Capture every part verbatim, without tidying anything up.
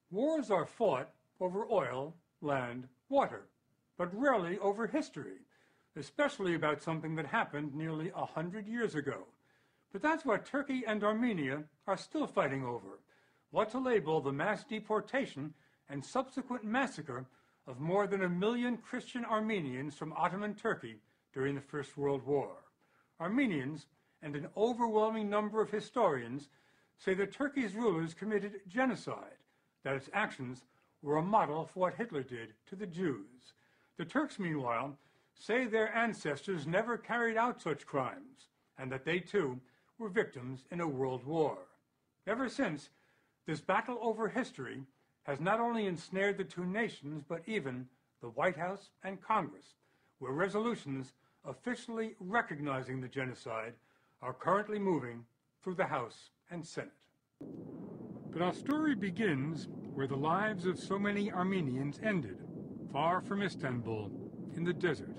Wars are fought over oil, land, water, but rarely over history, especially about something that happened nearly a hundred years ago. But that's what Turkey and Armenia are still fighting over, what to label the mass deportation and subsequent massacre of more than a million Christian Armenians from Ottoman Turkey during the First World War. Armenians and an overwhelming number of historians say that Turkey's rulers committed genocide, that its actions were a model for what Hitler did to the Jews. The Turks, meanwhile, say their ancestors never carried out such crimes, and that they, too, were victims in a world war. Ever since, this battle over history has not only ensnared the two nations, but even the White House and Congress, where resolutions officially recognizing the genocide are currently moving through the House and Senate. But our story begins where the lives of so many Armenians ended, far from Istanbul, in the desert.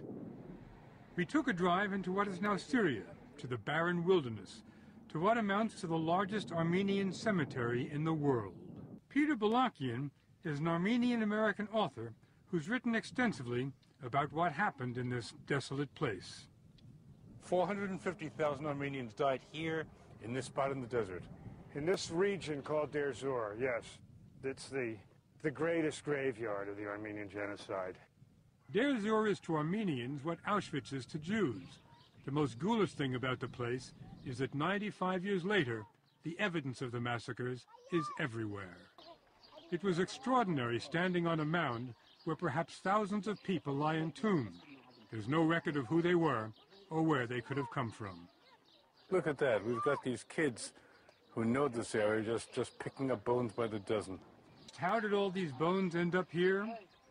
We took a drive into what is now Syria, to the barren wilderness, to what amounts to the largest Armenian cemetery in the world. Peter Balakian is an Armenian-American author who's written extensively about what happened in this desolate place. four hundred fifty thousand Armenians died here in this spot in the desert. In this region called Deir Zor, yes. It's the, the greatest graveyard of the Armenian genocide. Deir Zor is to Armenians what Auschwitz is to Jews. The most ghoulish thing about the place is that ninety-five years later, the evidence of the massacres is everywhere. It was extraordinary standing on a mound where perhaps thousands of people lie entombed. There's no record of who they were or where they could have come from. Look at that. We've got these kids who know this area just, just picking up bones by the dozen. How did all these bones end up here?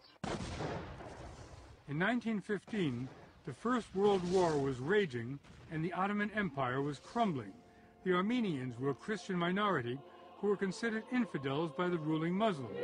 In nineteen fifteen, the First World War was raging and the Ottoman Empire was crumbling. The Armenians were a Christian minority who were considered infidels by the ruling Muslims.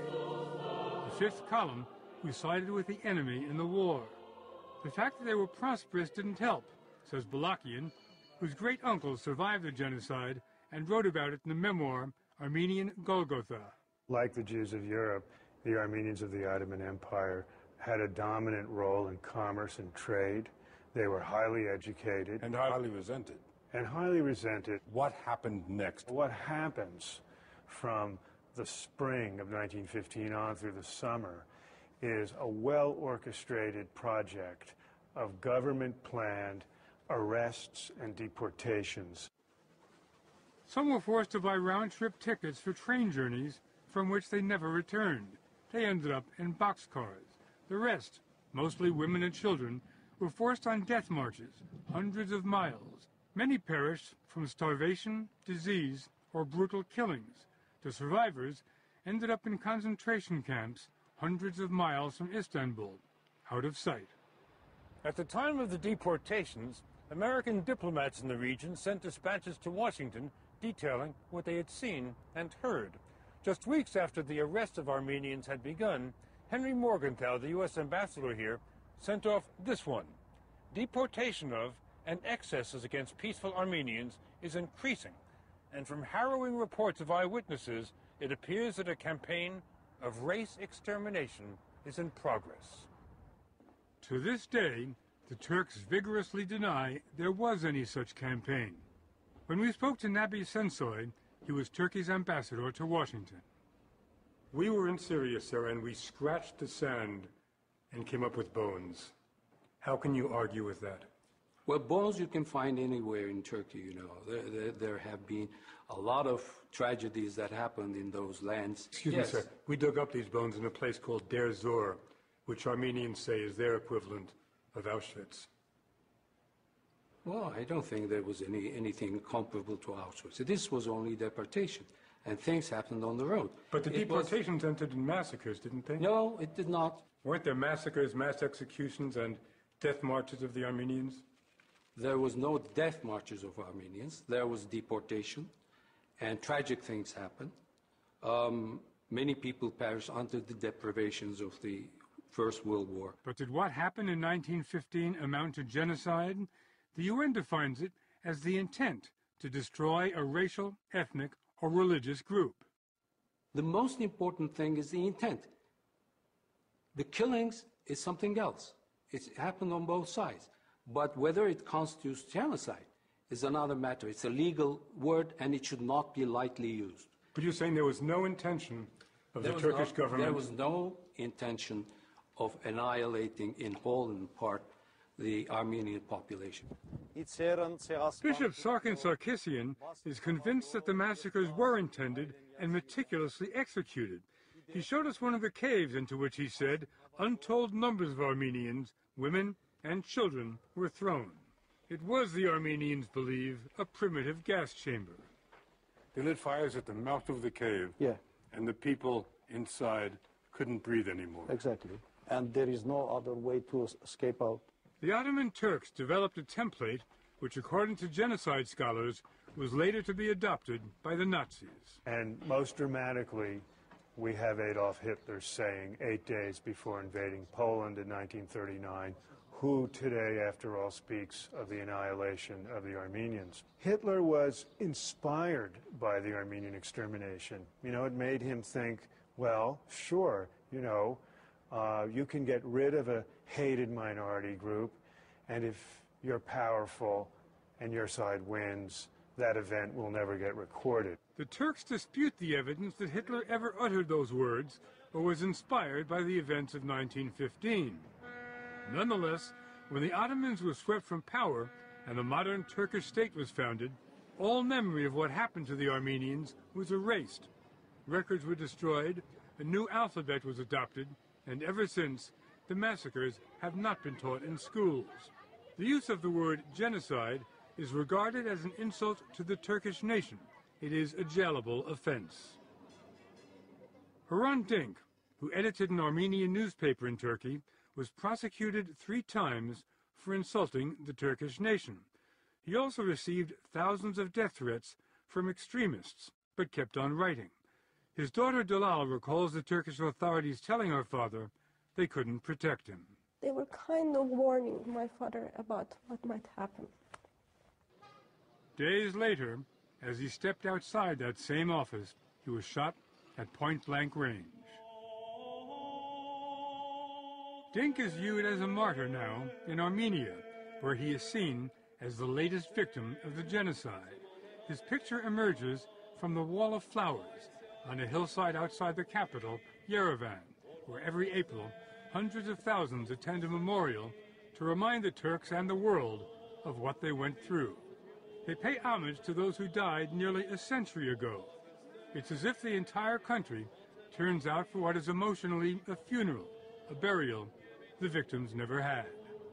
The fifth column, who sided with the enemy in the war. The fact that they were prosperous didn't help, says Balakian, whose great-uncle survived the genocide and wrote about it in the memoir Armenian Golgotha. Like the Jews of Europe, the Armenians of the Ottoman Empire had a dominant role in commerce and trade. They were highly educated. And highly resented. And highly resented. What happened next? What happens from the spring of nineteen fifteen on through the summer is a well-orchestrated project of government-planned arrests and deportations. Some were forced to buy round-trip tickets for train journeys from which they never returned. They ended up in boxcars. The rest, mostly women and children, were forced on death marches, hundreds of miles. Many perished from starvation, disease, or brutal killings. The survivors ended up in concentration camps hundreds of miles from Istanbul, out of sight. At the time of the deportations, American diplomats in the region sent dispatches to Washington detailing what they had seen and heard. Just weeks after the arrest of Armenians had begun, Henry Morgenthau, the U S ambassador here, sent off this one. Deportation of and excesses against peaceful Armenians is increasing, and from harrowing reports of eyewitnesses, it appears that a campaign of race extermination is in progress. To this day, the Turks vigorously deny there was any such campaign. When we spoke to Nabi Sensoy, he was Turkey's ambassador to Washington. We were in Syria, sir, and we scratched the sand and came up with bones. How can you argue with that? Well, bones you can find anywhere in Turkey, you know. There, there, there have been a lot of tragedies that happened in those lands. Excuse yes. me, sir. We dug up these bones in a place called Deir Zor, which Armenians say is their equivalent of Auschwitz. Well, I don't think there was any anything comparable to Auschwitz. This was only deportation, and things happened on the road. But the it deportations was... ended in massacres, didn't they? No, it did not. Weren't there massacres, mass executions, and death marches of the Armenians? There was no death marches of Armenians. There was deportation, and tragic things happened. Um, many people perished under the deprivations of the First World War. But did what happened in nineteen fifteen amount to genocide? The U N defines it as the intent to destroy a racial, ethnic, or religious group. The most important thing is the intent. The killings is something else. It's happened on both sides. But whether it constitutes genocide is another matter. It's a legal word, and it should not be lightly used. But you're saying there was no intention of There the was Turkish no- government? There was no intention of annihilating in whole and part the Armenian population. Bishop Sarkin Sarkisian is convinced that the massacres were intended and meticulously executed. He showed us one of the caves into which, he said, untold numbers of Armenians, women, and children were thrown. It was, the Armenians believe, a primitive gas chamber. They lit fires at the mouth of the cave. Yeah, And the people inside couldn't breathe anymore. exactly. And there is no other way to es- escape out. The Ottoman Turks developed a template which, according to genocide scholars, was later to be adopted by the Nazis. And most dramatically, we have Adolf Hitler saying eight days before invading Poland in nineteen thirty-nine, who today, after all, speaks of the annihilation of the Armenians. Hitler was inspired by the Armenian extermination. You know, it made him think, well, sure, you know, uh, you can get rid of a hated minority group, and if you're powerful and your side wins, that event will never get recorded. The Turks dispute the evidence that Hitler ever uttered those words or was inspired by the events of nineteen fifteen. Nonetheless, when the Ottomans were swept from power and the modern Turkish state was founded, all memory of what happened to the Armenians was erased. Records were destroyed, a new alphabet was adopted, and ever since, the massacres have not been taught in schools. The use of the word genocide is regarded as an insult to the Turkish nation. It is a jailable offense. Hrant Dink, who edited an Armenian newspaper in Turkey, was prosecuted three times for insulting the Turkish nation. He also received thousands of death threats from extremists, but kept on writing. His daughter Dalal recalls the Turkish authorities telling her father they couldn't protect him. They were kind of warning my father about what might happen. Days later, as he stepped outside that same office, he was shot at point-blank range. Dink is viewed as a martyr now in Armenia, where he is seen as the latest victim of the genocide. His picture emerges from the Wall of Flowers on a hillside outside the capital, Yerevan, where every April hundreds of thousands attend a memorial to remind the Turks and the world of what they went through. They pay homage to those who died nearly a century ago. It's as if the entire country turns out for what is emotionally a funeral, a burial the victims never had.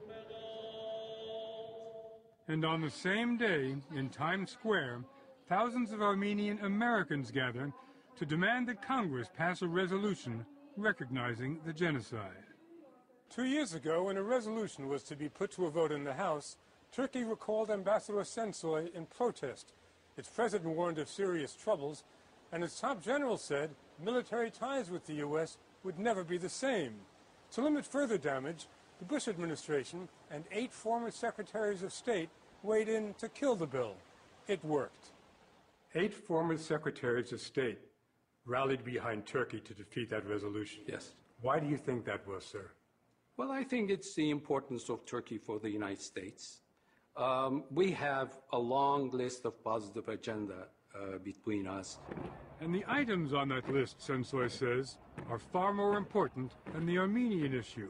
And on the same day, in Times Square, thousands of Armenian Americans gather to demand that Congress pass a resolution recognizing the genocide. Two years ago, when a resolution was to be put to a vote in the House, Turkey recalled Ambassador Sensoy in protest. Its president warned of serious troubles, and its top general said military ties with the U S would never be the same. To limit further damage, the Bush administration and eight former secretaries of state weighed in to kill the bill. It worked. Eight former secretaries of state rallied behind Turkey to defeat that resolution. Yes. Why do you think that was, sir? Well, I think it's the importance of Turkey for the United States. Um, we have a long list of positive agenda uh, between us. And the items on that list, Sensoy says, are far more important than the Armenian issue.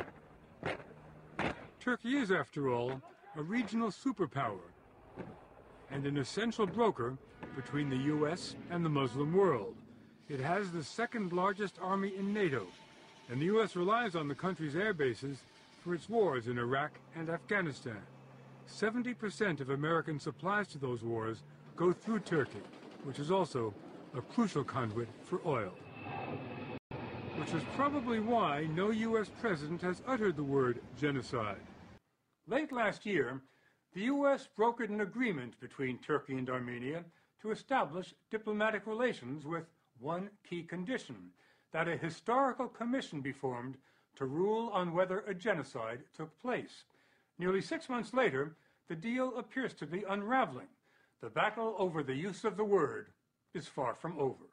Turkey is, after all, a regional superpower and an essential broker between the U S and the Muslim world. It has the second largest army in NATO, and the U S relies on the country's air bases for its wars in Iraq and Afghanistan. seventy percent of American supplies to those wars go through Turkey, which is also a crucial conduit for oil. Which is probably why no U S president has uttered the word genocide. Late last year, the U S brokered an agreement between Turkey and Armenia to establish diplomatic relations with one key condition, that a historical commission be formed to rule on whether a genocide took place. Nearly six months later, the deal appears to be unraveling. The battle over the use of the word is far from over.